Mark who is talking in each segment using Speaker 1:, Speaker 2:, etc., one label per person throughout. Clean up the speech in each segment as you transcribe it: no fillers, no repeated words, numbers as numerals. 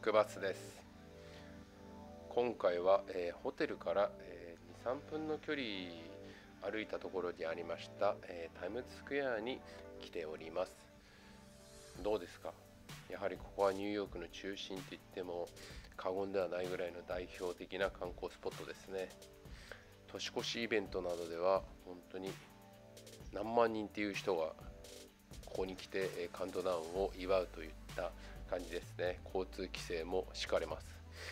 Speaker 1: クバスです。今回は、ホテルから、2、3分の距離歩いたところにありました、タイムズスクエアに来ております。どうですか？やはりここはニューヨークの中心といっても過言ではないぐらいの代表的な観光スポットですね。年越しイベントなどでは本当に何万人っていう人がここに来てカウントダウンを祝うといった感じですね。交通規制も敷かれます。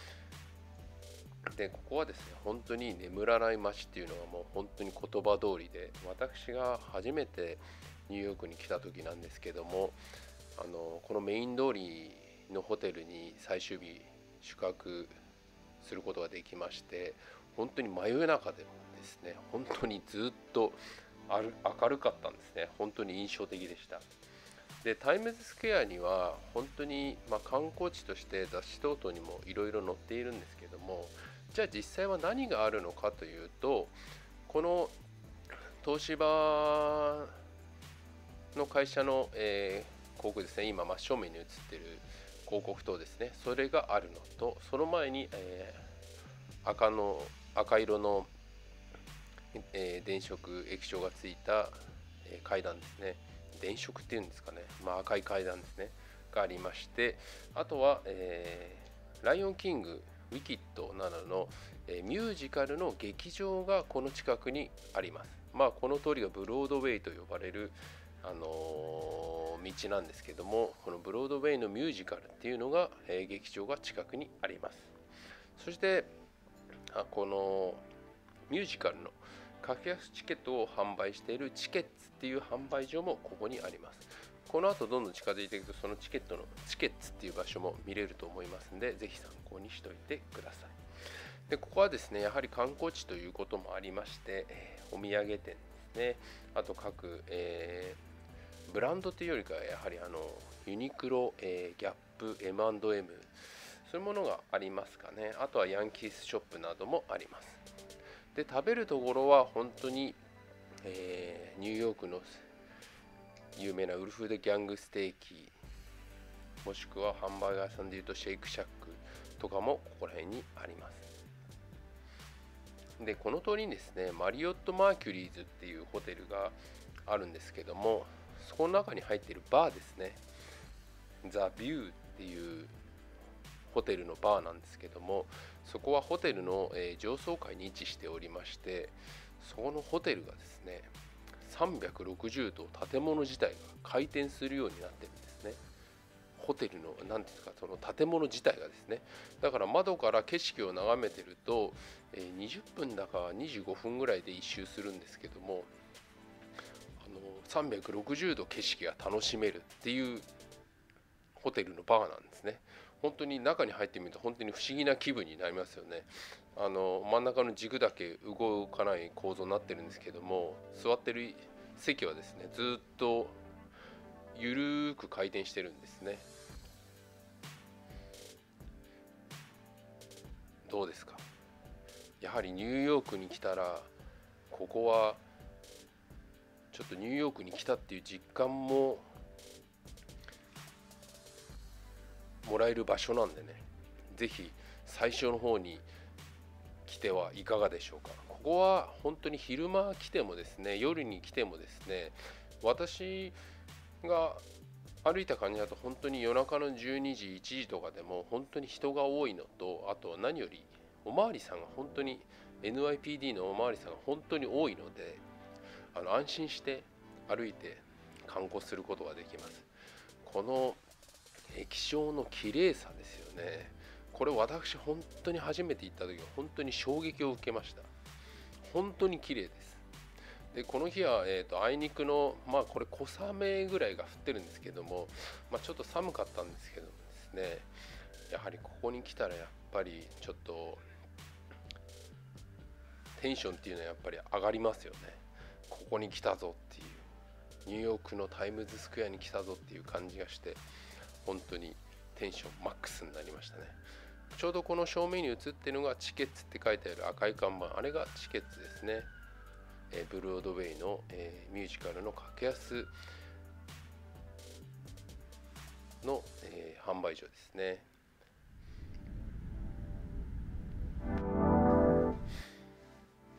Speaker 1: でここはですね、本当に眠らない街っていうのはもう本当に言葉通りで、私が初めてニューヨークに来た時なんですけども、このメイン通りのホテルに最終日宿泊することができまして、本当に真夜中でもですね、本当にずっと明るかったんですね。本当に印象的でした。でタイムズスクエアには本当に、観光地として雑誌等々にもいろいろ載っているんですけども、じゃあ実際は何があるのかというと、この東芝の会社の、広告ですね、今真正面に映っている広告塔ですね、それがあるのと、その前に、赤色の、電飾液晶がついた、階段ですね、電飾っていうんですかね、赤い階段ですねがありまして、あとは、ライオンキング、ウィキッドなどの、ミュージカルの劇場がこの近くにあります。この通りがブロードウェイと呼ばれる、道なんですけども、このブロードウェイのミュージカルっていうのが、劇場が近くにあります。そしてこのミュージカルの格安チケットを販売しているチケッツっていう販売所もここにあります。この後どんどん近づいていくと、そのチケットのチケッツっていう場所も見れると思いますので、ぜひ参考にしておいてください。でここはですね、やはり観光地ということもありまして、お土産店ですね、あと各、ブランドというよりかはやはりユニクロ、ギャップ、M&M、そういうものがありますかね。あとはヤンキースショップなどもあります。で食べるところは本当に、ニューヨークの有名なウルフ・デ・ギャングステーキ、もしくはハンバーガー屋さんでいうとシェイクシャックとかもここら辺にあります。でこの通りにですね、マリオット・マーキュリーズっていうホテルがあるんですけども、そこの中に入っているバーですね、ザ・ビューっていうホテルのバーなんですけども、そこはホテルの、上層階に位置しておりまして、そこのホテルがですね、360度建物自体が回転するようになってるんですね。ホテルの何ていうんですか、その建物自体がですね、だから窓から景色を眺めてると、20分だか25分ぐらいで一周するんですけども、360度景色が楽しめるっていうホテルのバーなんですね。本当に中に入ってみると本当に不思議な気分になりますよね。真ん中の軸だけ動かない構造になってるんですけども、座ってる席はですね、ずっとゆるーく回転してるんですね。どうですか？やはりニューヨークに来たら、ここはちょっとニューヨークに来たっていう実感ももらえる場所なんでね、ぜひ最初の方に来てはいかがでしょうか。ここは本当に昼間来てもですね、夜に来てもですね、私が歩いた感じだと本当に夜中の12時、1時とかでも本当に人が多いのと、あと何よりおまわりさんが本当に NYPD のおまわりさんが本当に多いので、安心して歩いて観光することができます。この液晶の綺麗さですよね。これ私本当に初めて行った時は本当に衝撃を受けました。本当に綺麗です。でこの日は、あいにくのこれ小雨ぐらいが降ってるんですけども、ちょっと寒かったんですけどもですね、やはりここに来たらやっぱりちょっとテンションっていうのはやっぱり上がりますよね。ここに来たぞっていう、ニューヨークのタイムズスクエアに来たぞっていう感じがして、本当にテンションマックスになりましたね。ちょうどこの正面に映っているのがチケッツって書いてある赤い看板、あれがチケッツですね。ブロードウェイの、ミュージカルの格安の、販売所ですね。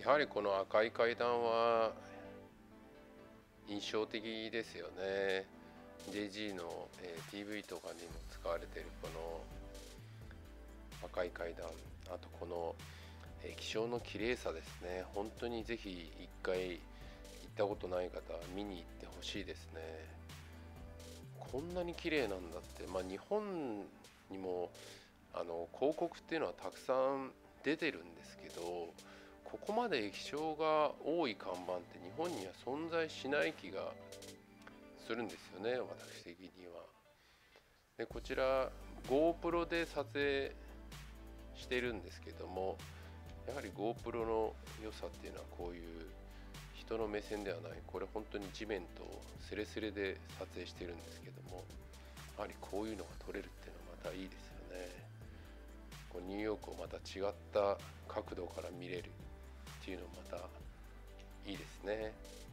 Speaker 1: やはりこの赤い階段は印象的ですよね。 JG の、PV とかにも使われているこの赤い階段、あとこの気象の綺麗さですね。本当にぜひ一回行ったことない方は見に行ってほしいですね。こんなに綺麗なんだって。日本にも広告っていうのはたくさん出てるんですけど、ここまで液晶が多い看板って日本には存在しない気がするんですよね、私的には。でこちら GoPro で撮影してるんですけども、やはり GoPro の良さっていうのはこういう人の目線ではない、これ本当に地面とスレスレで撮影してるんですけども、やはりこういうのが撮れるっていうのはまたいいですよね。こうニューヨークをまた違った角度から見れるっていうのもまたいいですね。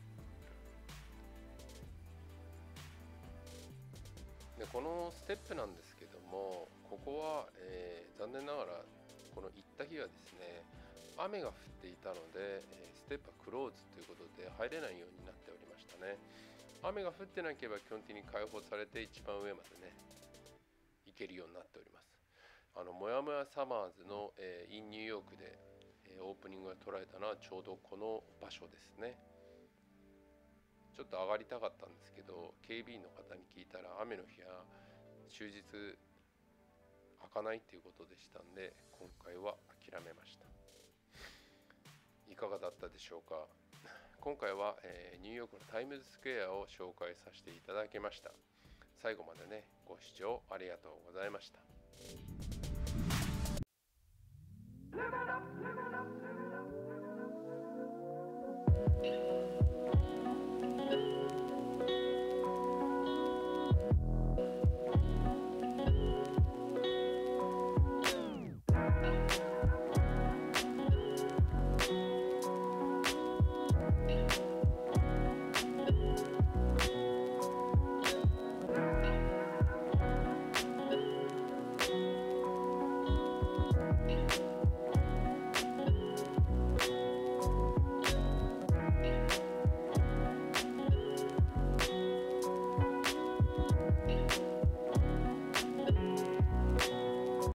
Speaker 1: でこのステップなんですけども、ここは、残念ながらこの行った日はですね、雨が降っていたので、ステップはクローズということで入れないようになっておりましたね。雨が降ってなければ基本的に開放されて一番上までね行けるようになっております。もやもやサマーズの、インニューヨークで、オープニングが捉えたのはちょうどこの場所ですね。ちょっと上がりたかったんですけど、警備員の方に聞いたら雨の日は終日開かないということでしたんで、今回は諦めました。いかがだったでしょうか。今回は、ニューヨークのタイムズスクエアを紹介させていただきました。最後までねご視聴ありがとうございました。